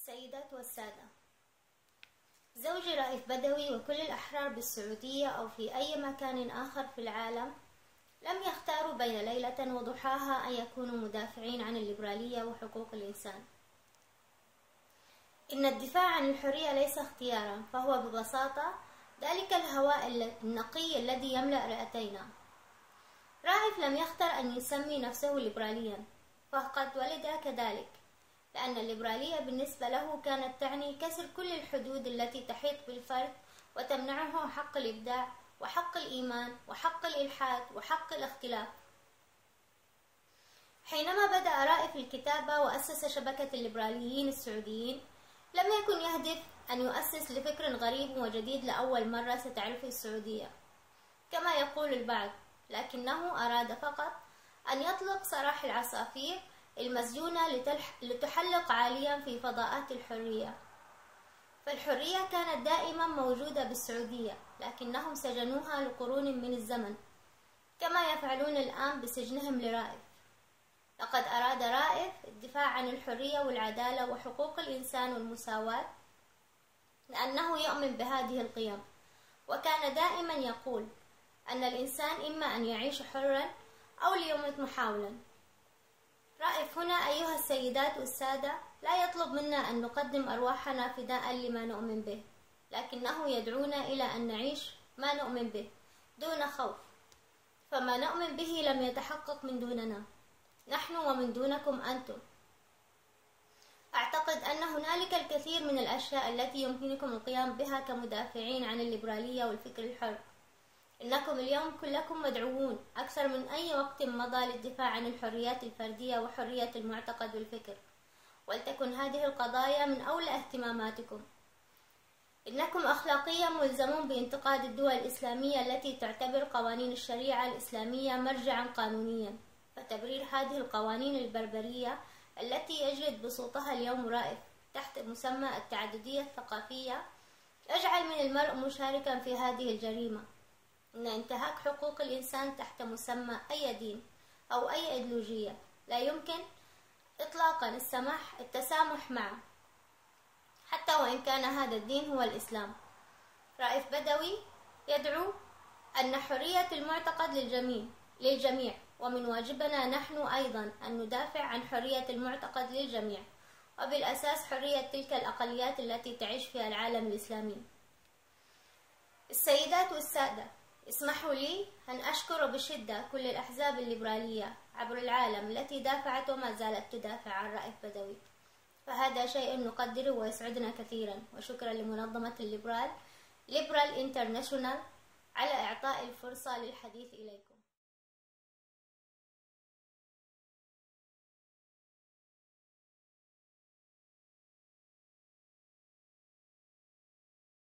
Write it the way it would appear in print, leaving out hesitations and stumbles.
السيدات والسادة، زوجي رائف بدوي وكل الأحرار بالسعودية أو في أي مكان آخر في العالم لم يختاروا بين ليلة وضحاها أن يكونوا مدافعين عن الليبرالية وحقوق الإنسان. إن الدفاع عن الحرية ليس اختيارا، فهو ببساطة ذلك الهواء النقي الذي يملأ رئتينا. رائف لم يختر أن يسمي نفسه ليبراليا، فقد ولد كذلك، لأن الليبرالية بالنسبة له كانت تعني كسر كل الحدود التي تحيط بالفرد وتمنعه حق الإبداع وحق الإيمان وحق الإلحاد وحق الاختلاف. حينما بدأ رائف الكتابة وأسس شبكة الليبراليين السعوديين، لم يكن يهدف أن يؤسس لفكر غريب وجديد لأول مرة ستعرفه السعودية كما يقول البعض، لكنه أراد فقط أن يطلق سراح العصافير المسجونة لتحلق عاليا في فضاءات الحرية. فالحرية كانت دائما موجودة بالسعودية، لكنهم سجنوها لقرون من الزمن كما يفعلون الآن بسجنهم لرائف. لقد أراد رائف الدفاع عن الحرية والعدالة وحقوق الإنسان والمساواة، لأنه يؤمن بهذه القيم، وكان دائما يقول أن الإنسان إما أن يعيش حرا أو ليموت محاولا. رائف هنا أيها السيدات والسادة لا يطلب منا أن نقدم أرواحنا فداء لما نؤمن به، لكنه يدعونا إلى أن نعيش ما نؤمن به دون خوف، فما نؤمن به لم يتحقق من دوننا نحن ومن دونكم أنتم. أعتقد أن هنالك الكثير من الأشياء التي يمكنكم القيام بها كمدافعين عن الليبرالية والفكر الحر. إنكم اليوم كلكم مدعوون أكثر من أي وقت مضى للدفاع عن الحريات الفردية وحرية المعتقد والفكر، ولتكن هذه القضايا من أولى اهتماماتكم. إنكم أخلاقيا ملزمون بانتقاد الدول الإسلامية التي تعتبر قوانين الشريعة الإسلامية مرجعا قانونيا، فتبرير هذه القوانين البربرية التي يجلد بسوطها اليوم رائف تحت مسمى التعددية الثقافية يجعل من المرء مشاركا في هذه الجريمة. إن انتهاك حقوق الإنسان تحت مسمى أي دين أو أي أيديولوجية لا يمكن إطلاقا التسامح معه، حتى وإن كان هذا الدين هو الإسلام. رائف بدوي يدعو أن حرية المعتقد للجميع، ومن واجبنا نحن أيضا أن ندافع عن حرية المعتقد للجميع، وبالأساس حرية تلك الأقليات التي تعيش في العالم الإسلامي. السيدات والسادة، اسمحوا لي أن أشكر بشدة كل الأحزاب الليبرالية عبر العالم التي دافعت وما زالت تدافع عن رائف بدوي، فهذا شيء نقدره ويسعدنا كثيرا. وشكرا لمنظمة الليبرال انترناشونال على إعطاء الفرصة للحديث إليكم.